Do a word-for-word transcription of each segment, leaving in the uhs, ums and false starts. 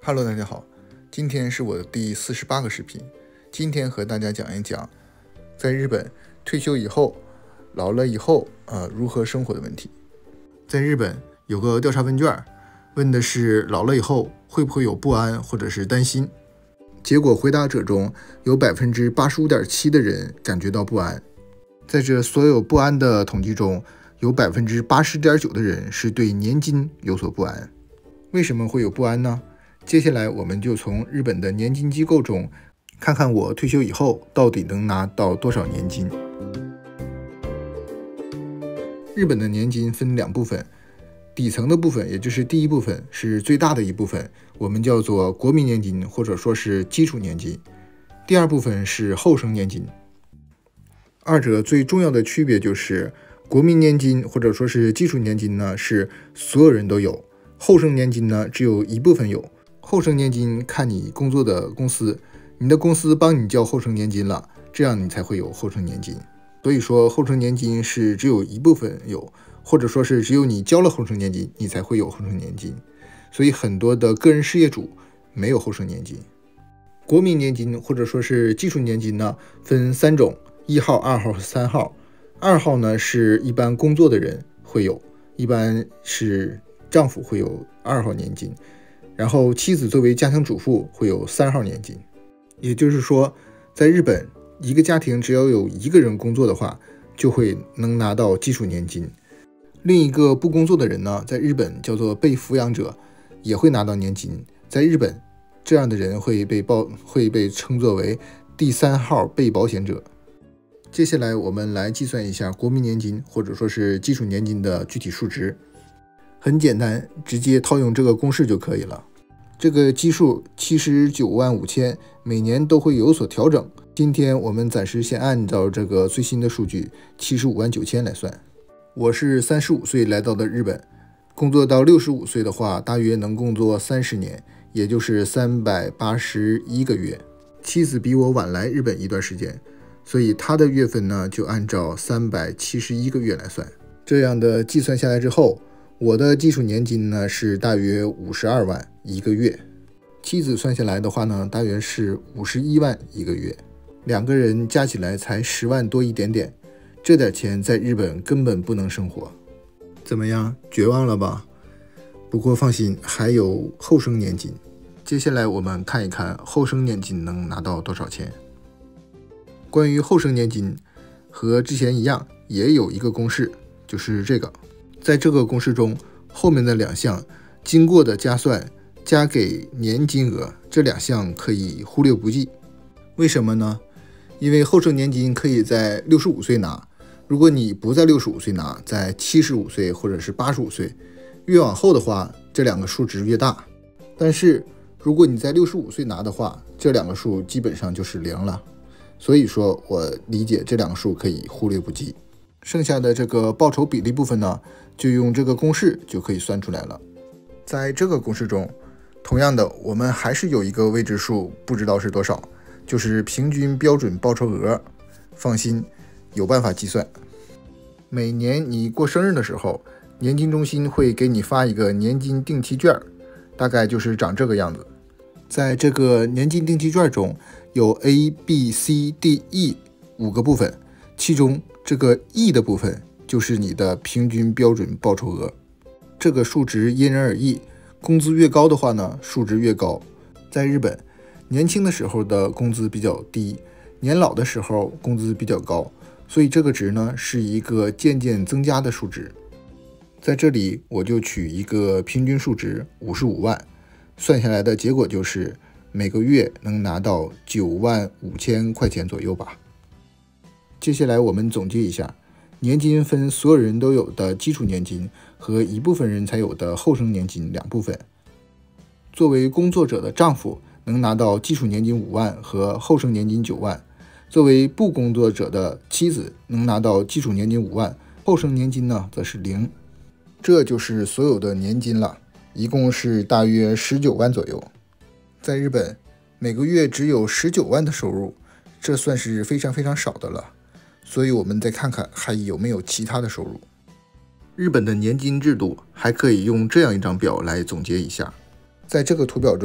Hello， 大家好，今天是我的第四十八个视频。今天和大家讲一讲，在日本退休以后、老了以后，呃，如何生活的问题。在日本有个调查问卷，问的是老了以后会不会有不安或者是担心。结果回答者中有 百分之八十五点七 的人感觉到不安。在这所有不安的统计中，有 百分之八十点九 的人是对年金有所不安。为什么会有不安呢？接下来我们就从日本的年金机构中看看我退休以后到底能拿到多少年金。日本的年金分两部分，底层的部分，也就是第一部分，是最大的一部分，我们叫做国民年金或者说是基础年金。第二部分是后生年金。二者最重要的区别就是国民年金或者说是基础年金呢是所有人都有，后生年金呢只有一部分有。后生年金看你工作的公司，你的公司帮你交后生年金了，这样你才会有后生年金。所以说后生年金是只有一部分有，或者说是只有你交了后生年金，你才会有后生年金。所以很多的个人事业主没有后生年金。国民年金或者说是基础年金呢，分三种，一号、二号和三号。二号呢是一般工作的人会有，一般是丈夫会有二号年金。然后妻子作为家庭主妇会有三号年金。也就是说，在日本一个家庭只要有一个人工作的话，就会能拿到基础年金。另一个不工作的人呢，在日本叫做被抚养者，也会拿到年金。在日本，这样的人会被报会被称作为第三号被保险者。接下来我们来计算一下国民年金或者说是基础年金的具体数值。很简单，直接套用这个公式就可以了。这个基数七十九万五千，每年都会有所调整。今天我们暂时先按照这个最新的数据七十五万九千来算。我是三十五岁来到的日本，工作到六十五岁的话，大约能工作三十年，也就是三百八十一个月。妻子比我晚来日本一段时间，所以她的月份呢就按照三百七十一个月来算。这样的计算下来之后，我的基础年金呢是大约五十二万一个月，妻子算下来的话呢，大约是五十一万一个月，两个人加起来才十万多一点点，这点钱在日本根本不能生活。怎么样，绝望了吧？不过放心，还有后生年金。接下来我们看一看后生年金能拿到多少钱。关于后生年金，和之前一样，也有一个公式，就是这个。在这个公式中，后面的两项经过的加算加给年金额，这两项可以忽略不计。为什么呢？因为后生年金可以在六十五岁拿，如果你不在六十五岁拿，在七十五岁或者是八十五岁，越往后的话，这两个数值越大。但是如果你在六十五岁拿的话，这两个数基本上就是零了。所以说我理解这两个数可以忽略不计。剩下的这个报酬比例部分呢，就用这个公式就可以算出来了。在这个公式中，同样的，我们还是有一个未知数，不知道是多少，就是平均标准报酬额。放心，有办法计算。每年你过生日的时候，年金中心会给你发一个年金定期券，大概就是长这个样子。在这个年金定期券中，有 A、B、C、D、E 五个部分，其中这个 E 的部分就是你的平均标准报酬额。这个数值因人而异，工资越高的话呢，数值越高。在日本，年轻的时候的工资比较低，年老的时候工资比较高，所以这个值呢是一个渐渐增加的数值。在这里我就取一个平均数值五十五万，算下来的结果就是每个月能拿到九万五千块钱左右吧。接下来我们总结一下，年金分所有人都有的基础年金和一部分人才有的后生年金两部分。作为工作者的丈夫能拿到基础年金五万和后生年金九万，作为不工作者的妻子能拿到基础年金五万，后生年金呢则是零。这就是所有的年金了，一共是大约十九万左右。在日本，每个月只有十九万的收入，这算是非常非常少的了。所以我们再看看还有没有其他的收入。日本的年金制度还可以用这样一张表来总结一下。在这个图表中，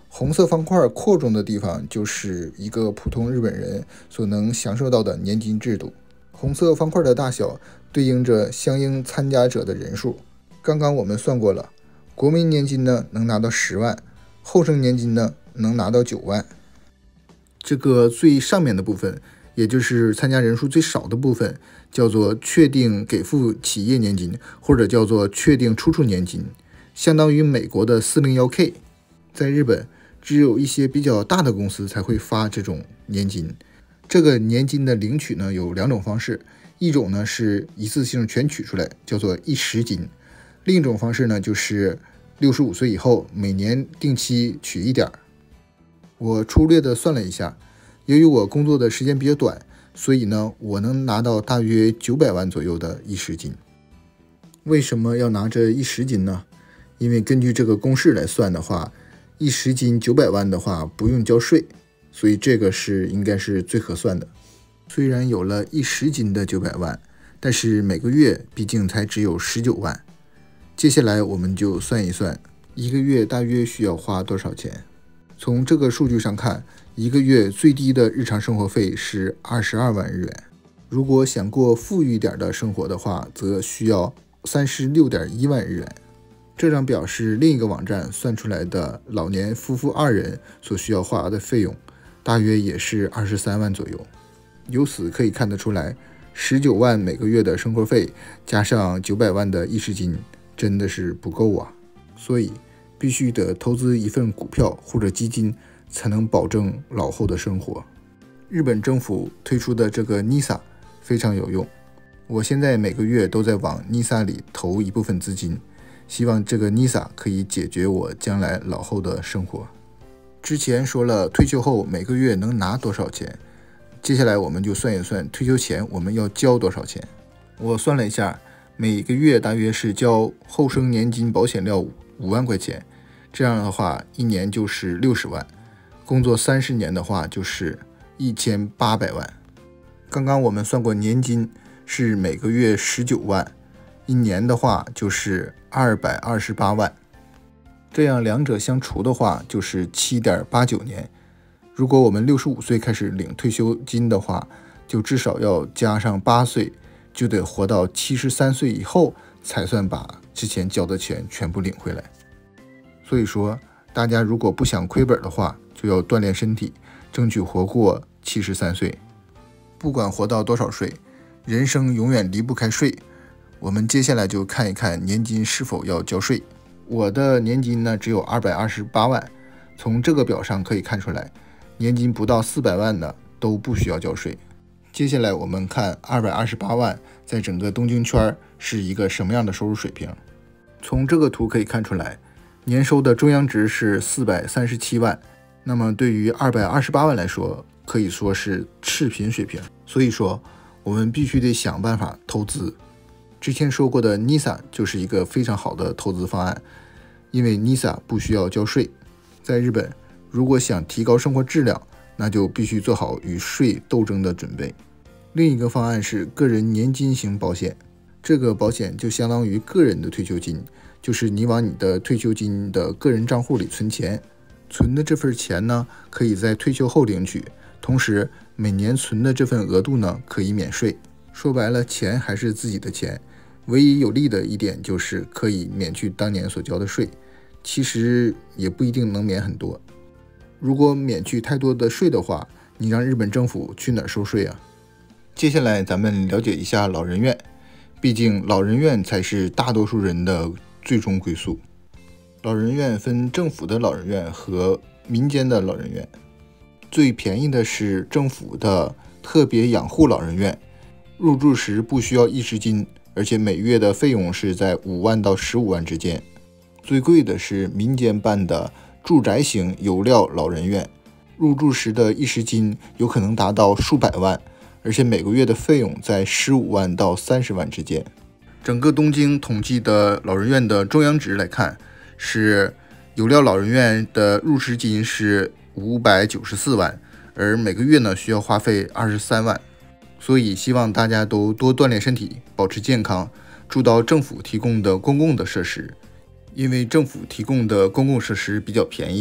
红色方块扩中的地方就是一个普通日本人所能享受到的年金制度。红色方块的大小对应着相应参加者的人数。刚刚我们算过了，国民年金呢能拿到十万，后生年金呢能拿到九万。这个最上面的部分，也就是参加人数最少的部分，叫做确定给付企业年金，或者叫做确定出处年金，相当于美国的 四零一 K。 在日本只有一些比较大的公司才会发这种年金。这个年金的领取呢有两种方式，一种呢是一次性全取出来，叫做一时金；另一种方式呢就是六十五岁以后每年定期取一点。我粗略的算了一下，由于我工作的时间比较短，所以呢我能拿到大约九百万左右的一时金。为什么要拿这一时金呢？因为根据这个公式来算的话，一时金九百万的话不用交税，所以这个是应该是最合算的。虽然有了一时金的九百万，但是每个月毕竟才只有十九万。接下来我们就算一算，一个月大约需要花多少钱。从这个数据上看，一个月最低的日常生活费是二十二万日元。如果想过富裕一点的生活的话，则需要三十六点一万日元。这张表是另一个网站算出来的老年夫妇二人所需要花的费用，大约也是二十三万左右。由此可以看得出来，十九万每个月的生活费加上九百万的一时金真的是不够啊，所以必须得投资一份股票或者基金，才能保证老后的生活。日本政府推出的这个 N I S A 非常有用，我现在每个月都在往 N I S A 里投一部分资金，希望这个 N I S A 可以解决我将来老后的生活。之前说了退休后每个月能拿多少钱，接下来我们就算一算退休前我们要交多少钱。我算了一下，每个月大约是交后生年金保险料五万块钱，这样的话一年就是六十万，工作三十年的话就是一千八百万。刚刚我们算过年金是每个月十九万，一年的话就是二百二十八万，这样两者相除的话就是 七点八九年。如果我们六十五岁开始领退休金的话，就至少要加上八岁，就得活到七十三岁以后才算把之前交的钱全部领回来。所以说大家如果不想亏本的话，就要锻炼身体，争取活过七十三岁。不管活到多少岁，人生永远离不开税。我们接下来就看一看年金是否要交税。我的年金呢只有二百二十八万，从这个表上可以看出来，年金不到四百万的都不需要交税。接下来我们看二百二十八万在整个东京圈是一个什么样的收入水平。从这个图可以看出来，年收的中央值是四百三十七万，那么对于二百二十八万来说，可以说是赤贫水平。所以说我们必须得想办法投资。之前说过的 N I S A 就是一个非常好的投资方案，因为 N I S A 不需要交税。在日本，如果想提高生活质量，那就必须做好与税斗争的准备。另一个方案是个人年金型保险，这个保险就相当于个人的退休金，就是你往你的退休金的个人账户里存钱，存的这份钱呢可以在退休后领取，同时每年存的这份额度呢可以免税。说白了，钱还是自己的钱，唯一有利的一点就是可以免去当年所交的税，其实也不一定能免很多。如果免去太多的税的话，你让日本政府去哪儿收税啊？接下来咱们了解一下老人院，毕竟老人院才是大多数人的最终归宿。老人院分政府的老人院和民间的老人院，最便宜的是政府的特别养护老人院，入住时不需要一时金，而且每月的费用是在五万到十五万之间。最贵的是民间办的住宅型有料老人院，入住时的一时金有可能达到数百万，而且每个月的费用在十五万到三十万之间。整个东京统计的老人院的中央值来看，是有料老人院的入室金是五百九十四万，而每个月呢需要花费二十三万。所以希望大家都多锻炼身体，保持健康，住到政府提供的公共的设施，因为政府提供的公共设施比较便宜。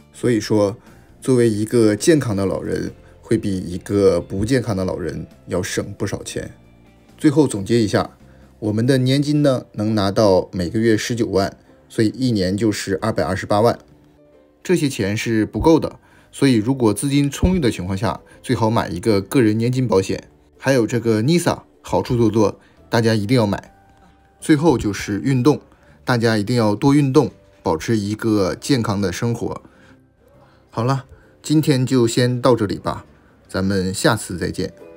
所以说，作为一个健康的老人，会比一个不健康的老人要省不少钱。最后总结一下，我们的年金呢能拿到每个月十九万，所以一年就是二百二十八万。这些钱是不够的，所以如果资金充裕的情况下，最好买一个个人年金保险。还有这个 N I S A， 好处多多，大家一定要买。最后就是运动，大家一定要多运动，保持一个健康的生活。好了，今天就先到这里吧，咱们下次再见。